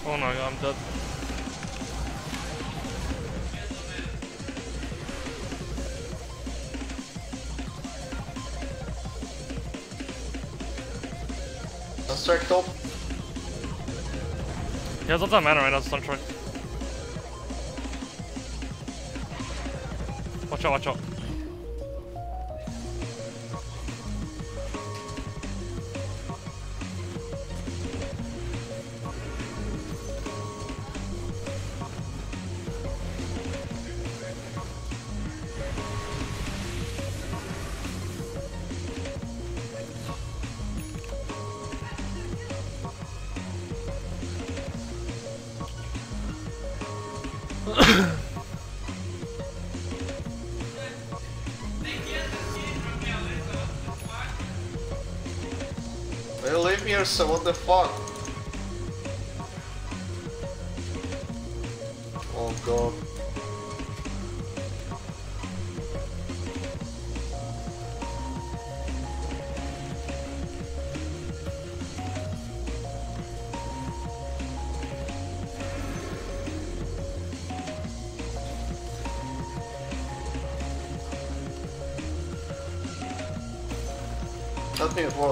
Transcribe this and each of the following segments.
Oh no, I'm dead. Sunstrike top. He has lots of mana right now, Sunstrike. Watch out, watch out. They leave me here, so what the fuck? Oh god. Help me avoid.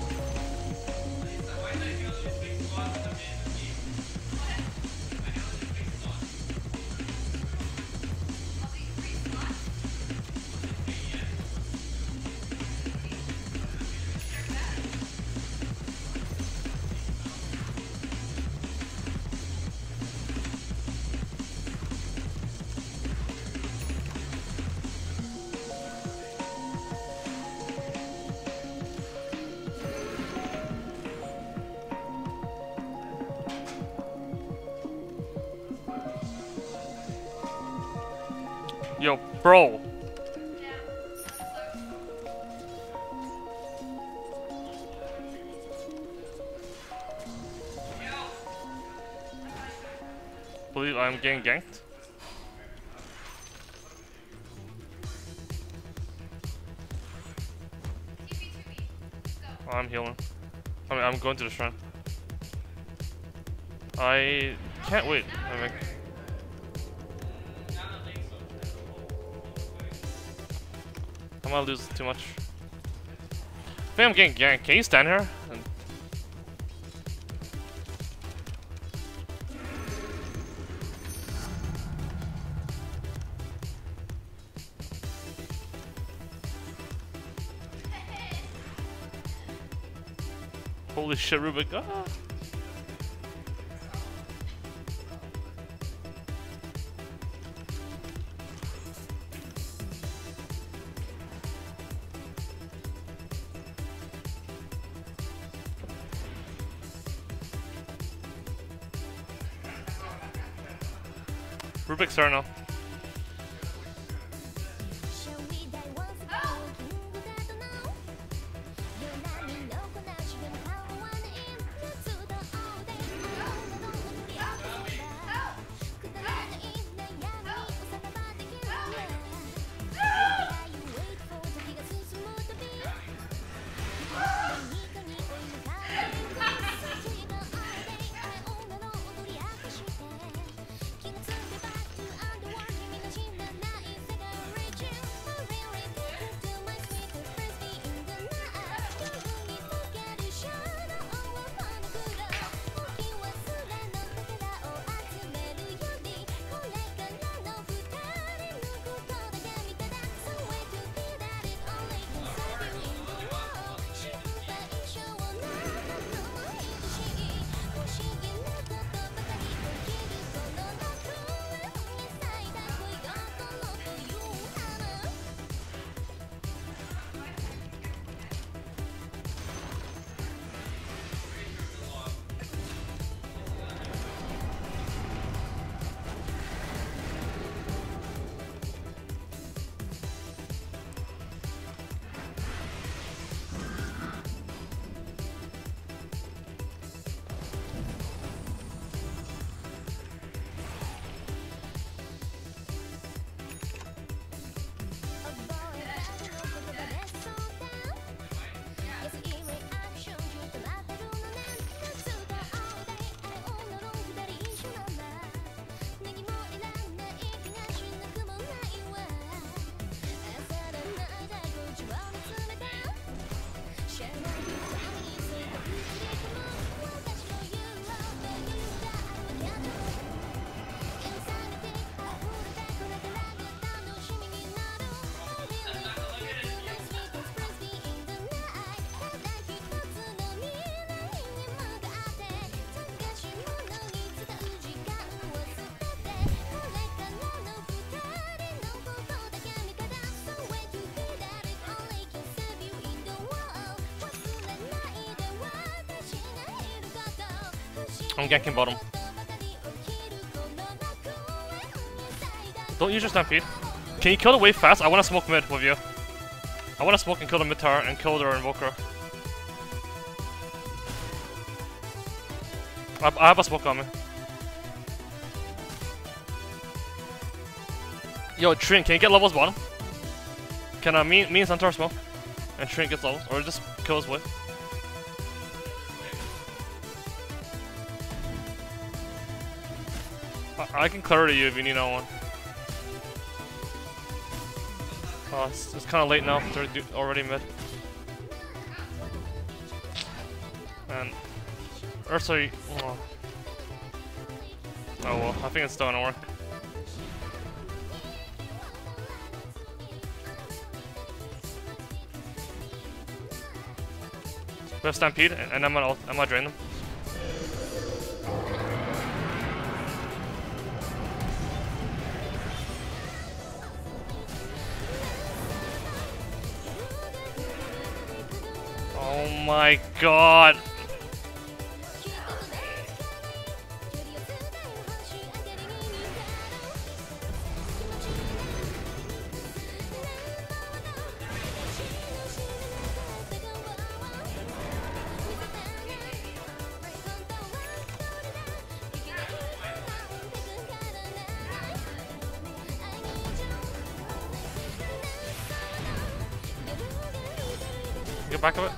Yo, bro. Believe I'm getting ganked. Oh, I'm healing. I'm going to the shrine. I can't wait. I think. I'm gonna lose too much. I think I'm getting ganked. Can you stand here? Holy shit, Rubik. Ah. Rubik's turn now. I'm ganking bottom. Don't use your stampede. Can you kill the wave fast? I wanna smoke mid with you. I wanna smoke and kill the mid tower and kill their invoker. I have a smoke on me. Yo, Trin, can you get levels bottom? Can me and Centaur smoke? And Trin gets levels? Or just kill his wave? I can clear to you if you need one. Oh, it's kind of late now. They're already mid. And Ursa, oh well, I think it's still gonna work. We have Stampede, and I'm gonna drain them. Oh my god! Get back of it.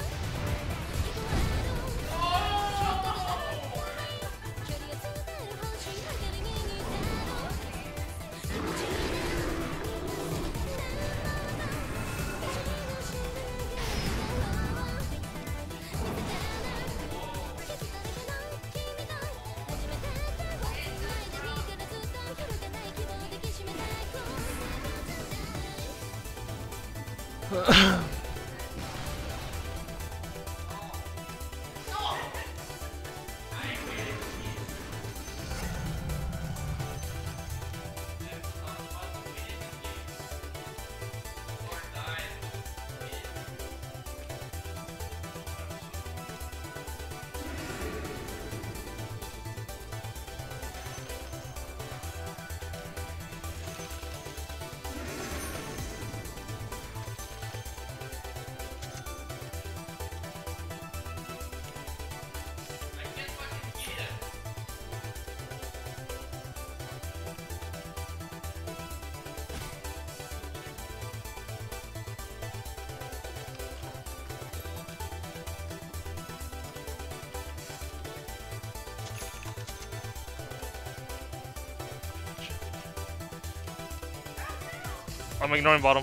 I'm ignoring bottom.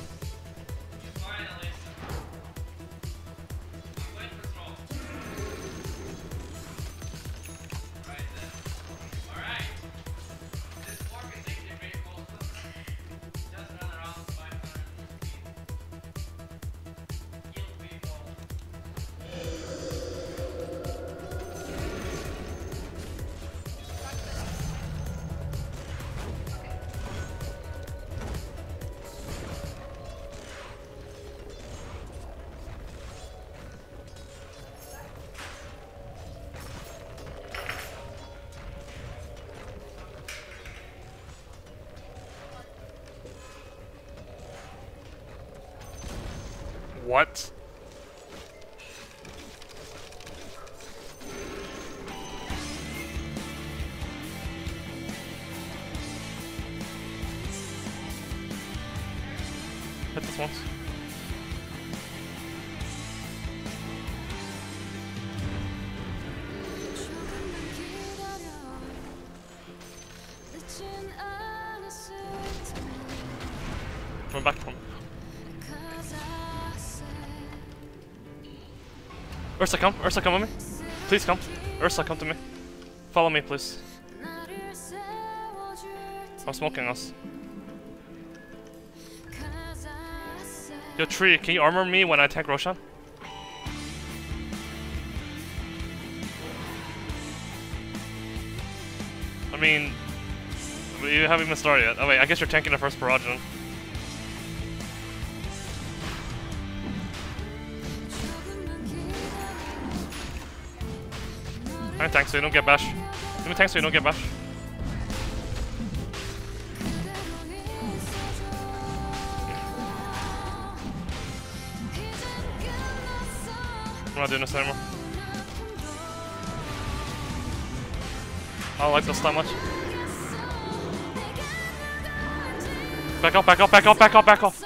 What? Hit this once. Come back from. Ursa, come with me. Please come. Ursa, come to me. Follow me, please. I'm smoking us. Yo, Tree, can you armor me when I tank Roshan? I mean, you haven't even started yet. Oh wait, I guess you're tanking the first barrage then. I tank so you don't get bash. Let me tank so you don't get bash. I'm not doing this anymore. I don't like this that much. Back up, back up, back up, back up, back up.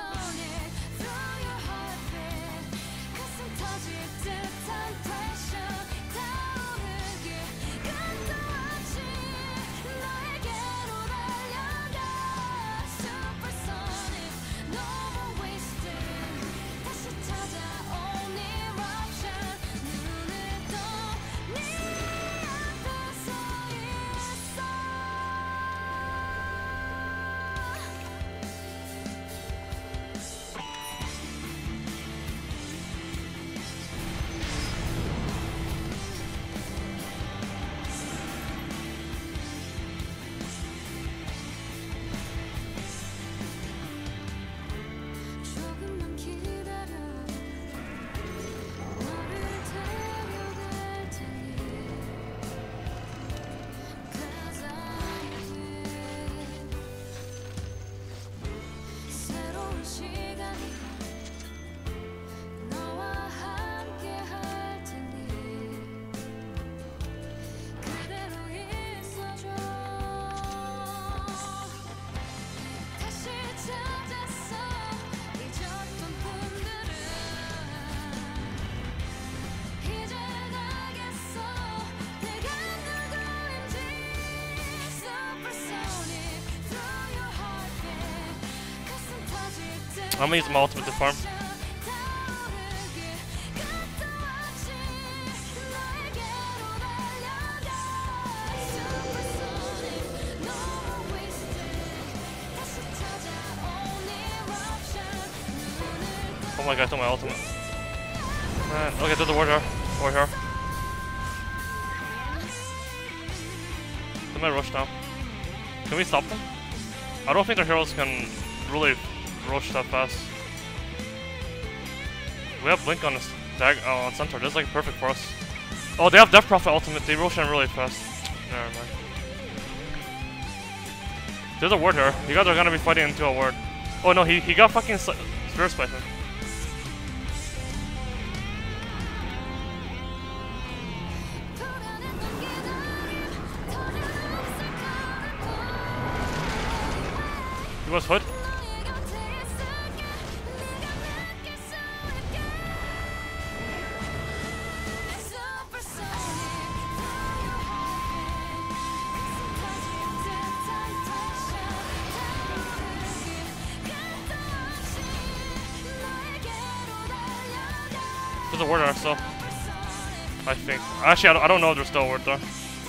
I'm gonna use my ultimate to farm. Oh my god, I took my ultimate. Man, okay, there's a ward here. Ward here. They might rush now. Can we stop them? I don't think their heroes can really rush that fast. We have Blink on this on Centaur. This is like perfect for us. Oh, they have Death Prophet ultimate. They rush in really fast. Never mind. There's a ward here. You guys are gonna be fighting into a ward. Oh no, he got fucking Spirit Spike. He was hood. There's a ward there still. I think. Actually, I don't know if there's still a ward there.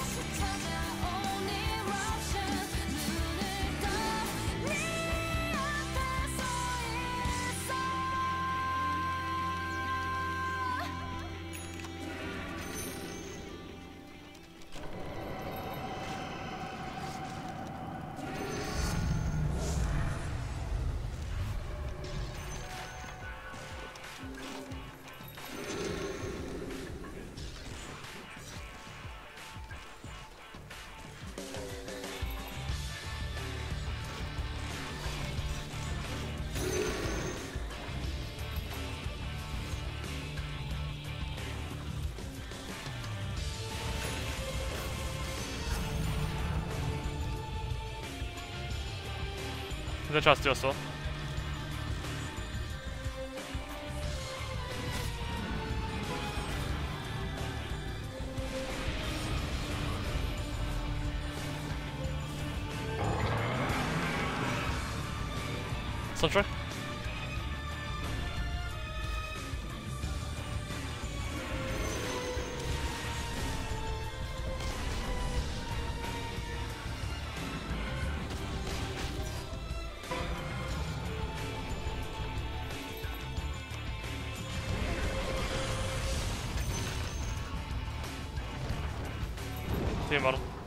He's gonna try to steal still. Sunshine? Team bottom.